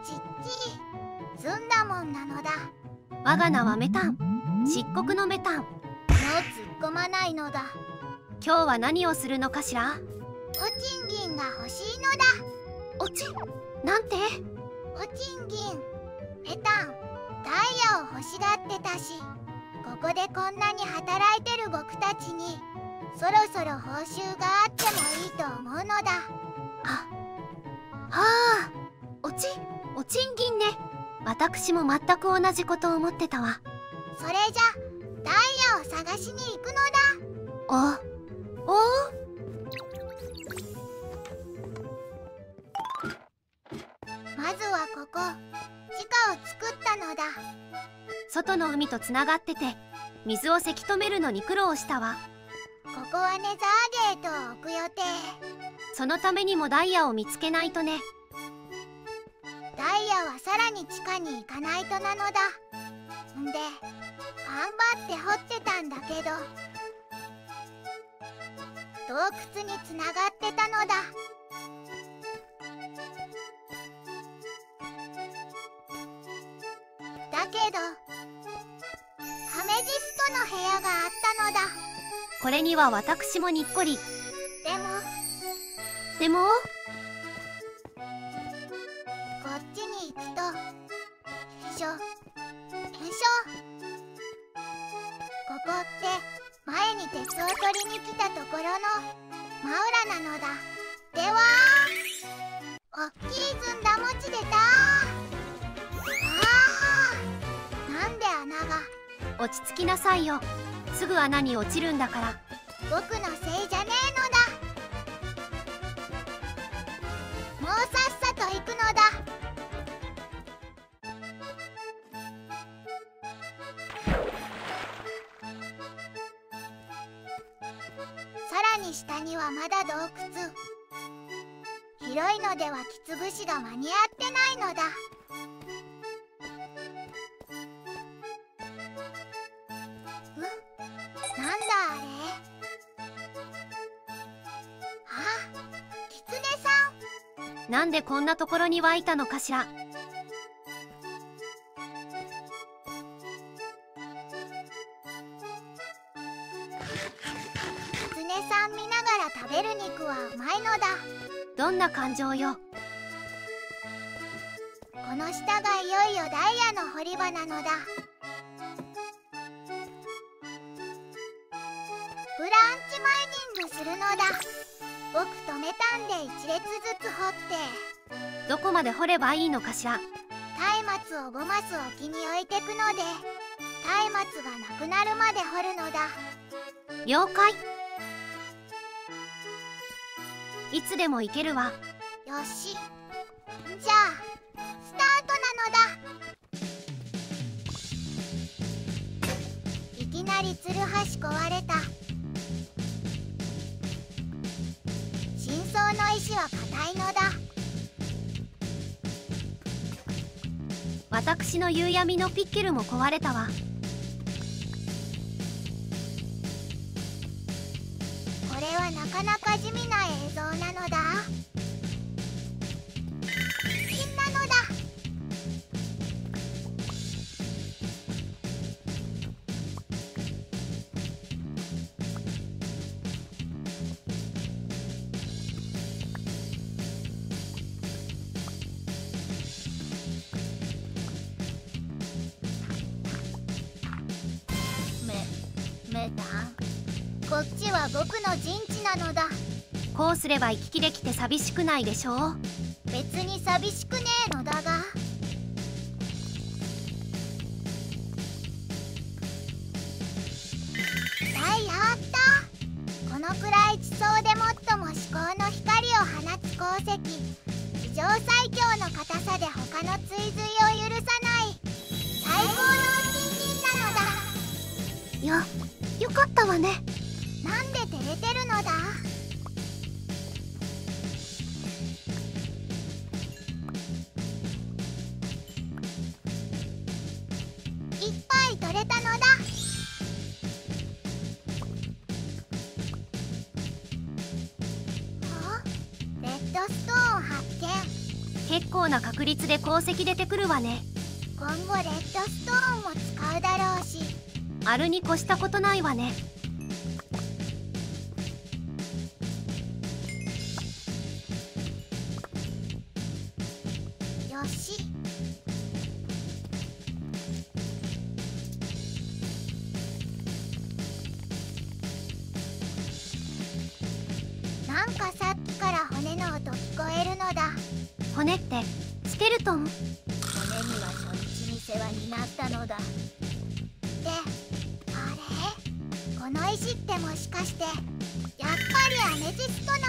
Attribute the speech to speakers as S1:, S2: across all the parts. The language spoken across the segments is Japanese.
S1: ちっち澄んだもんなのだ。
S2: 我が名はメタン、漆黒のメタン。
S1: もう突っ込まないのだ。
S2: 今日は何をするのかしら。
S1: お賃金が欲しいのだ。
S2: おちなんて。
S1: お賃金。メタン、ダイヤを欲しがってたし、ここでこんなに働いてる僕たちにそろそろ報酬があってもいいと思うのだ。
S2: お賃金ね。私も全く同じこと思ってたわ。
S1: それじゃダイヤを探しに行くのだ。まずはここ、地下を作ったのだ。
S2: 外の海とつながってて、水をせき止めるのに苦労したわ。
S1: ここはネザーゲートを置く予定。
S2: そのためにもダイヤを見つけないとね。
S1: ダイヤはさらに地下に行かないとなのだ。んで、頑張って掘ってたんだけど、洞窟につながってたのだ。だけど、アメジストの部屋があったのだ。
S2: これには私もにっこり。
S1: でも
S2: こ
S1: っちに行くと、よいしょよいしょ。ここって前に鉄を取りに来たところの真裏なのだ。ではおっきいずんだ餅出た。なんで穴が。
S2: 落ち着きなさいよ。すぐ穴に落ちるんだから。
S1: 僕のせいじゃねえのだ。もうさっさと行くのだ。さらに下にはまだ洞窟。広いのではきつぶしが間に合ってないのだ。なんだあれ。キツネさん。
S2: なんでこんなところに湧いたのかしら。
S1: キツネさん見ながら食べる肉はうまいのだ。
S2: どんな感情よ。
S1: この下がいよいよダイヤの掘り場なのだ。ブランチマイニングするのだ。僕とメタンで一列ずつ掘って、
S2: どこまで掘ればいいのかしら。
S1: 松明を5マス沖に置いてくので、松明がなくなるまで掘るのだ。
S2: 了解。いつでも行けるわ。
S1: よし、じゃあスタートなのだ。いきなりツルハシ壊れた。深層の石は硬いのだ。
S2: 私の夕闇のピッケルも壊れたわ。
S1: これはなかなか地味な映像なのだ。金なのだ。メタン、こっちは僕の陣地なのだ。
S2: こうすれば息切れきて寂しくないでしょう。
S1: 別に寂しくねえのだが。ダイヤあった。このくらい地層で最も至高の光を放つ鉱石。史上最強の硬さで他の追随を許さない最高の金銀なのだ。
S2: よかったわね。
S1: なんで照れてるのだ。いっぱい取れたのだ。レッドストーン発見。
S2: 結構なな確率で鉱石出てくるわね。
S1: 今後レッドストーンも使うだろうし、
S2: あるに越したことないわね。
S1: よし。なんかさっきから骨の音聞こえるのだ。
S2: 骨ってスケルトン？
S1: 骨には初日に世話になったのだ。で、あれ？この石ってもしかしてやっぱりアメジストの部屋？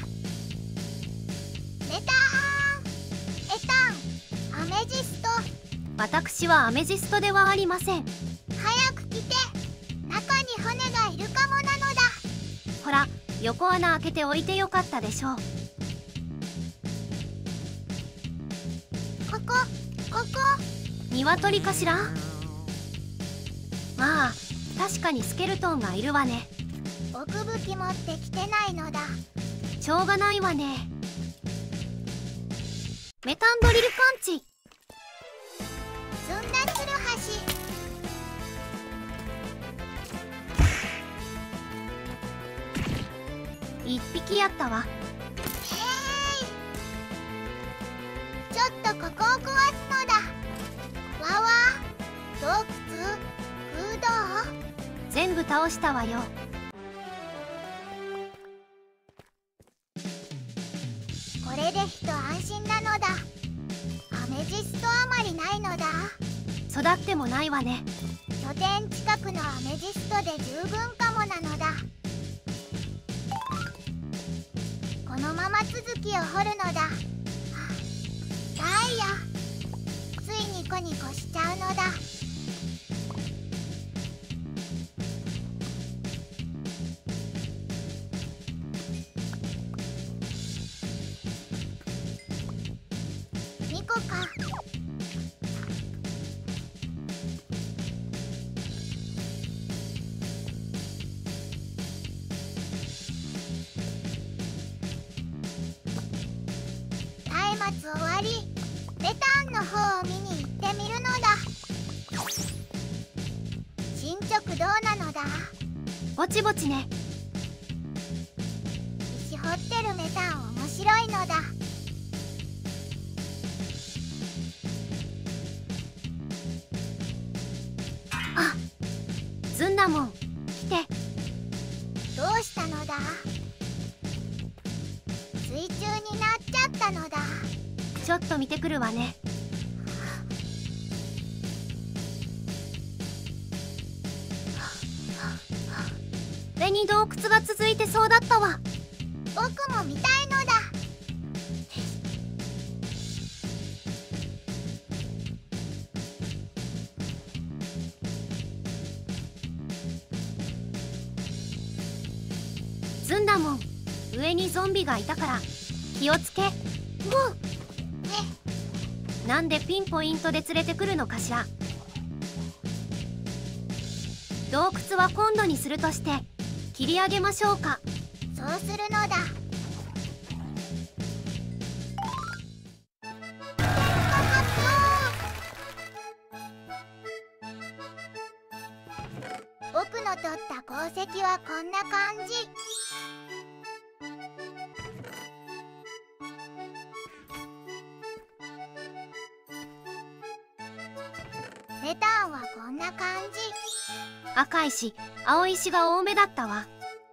S1: メタン、エタン、アメジスト。
S2: 私はアメジストではありません。
S1: 早く来て。中に骨がいるかもなのだ。
S2: ほら、横穴開けておいてよかったでしょう。
S1: ここ
S2: 鶏かしら？まあ確かにスケルトンがいるわね。
S1: 僕武器持ってきてないのだ。
S2: しょうがないわね。メタンドリルパンチ。
S1: ずんだつるはし。
S2: 一匹やったわ。
S1: ちょっとここを壊すのだ。わわ、洞窟、空洞。
S2: 全部倒したわよ。
S1: これで一安心なのだ。アメジストあまりないのだ。
S2: 育ってもないわね。
S1: 拠点近くのアメジストで十分かもなのだ。このまま続きを掘るのだ。ダイヤ、ついニコニコしちゃうのだ。ニコか。松明終わり。メタンの方を見に行ってみるのだ。進捗どうなのだ？
S2: ぼちぼちね。
S1: 石掘ってるメタン面白いのだ。
S2: あ、ずんだもん、来て。
S1: どうしたのだ？水中になっちゃったのだ。
S2: ちょっと見てくるわね。上に洞窟が続いてそうだったわ。
S1: 僕も見たいのだ。
S2: ずんだもん、上にゾンビがいたから気をつけ。なんでピンポイントで連れてくるのかしら。洞窟は今度にするとして切り上げましょうか。
S1: そうするのだ。僕の取った鉱石はこんな感じ。メタンはこんな感じ。
S2: 赤石、青石が多めだったわ。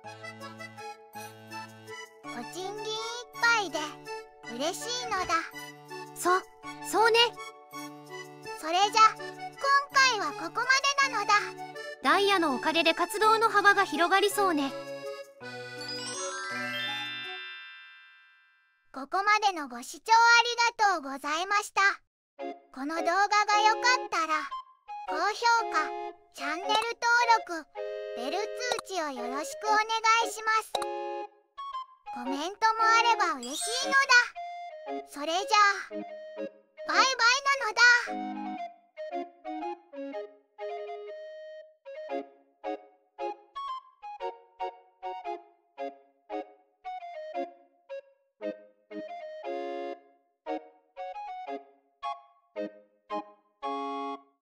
S1: お賃金いっぱいで嬉しいのだ。
S2: そうね。
S1: それじゃ今回はここまでなのだ。
S2: ダイヤのおかげで活動の幅が広がりそうね。
S1: ここまでのご視聴ありがとうございました。この動画が良かったら高評価、チャンネル登録、ベル通知をよろしくお願いします。コメントもあれば嬉しいのだ。それじゃあ。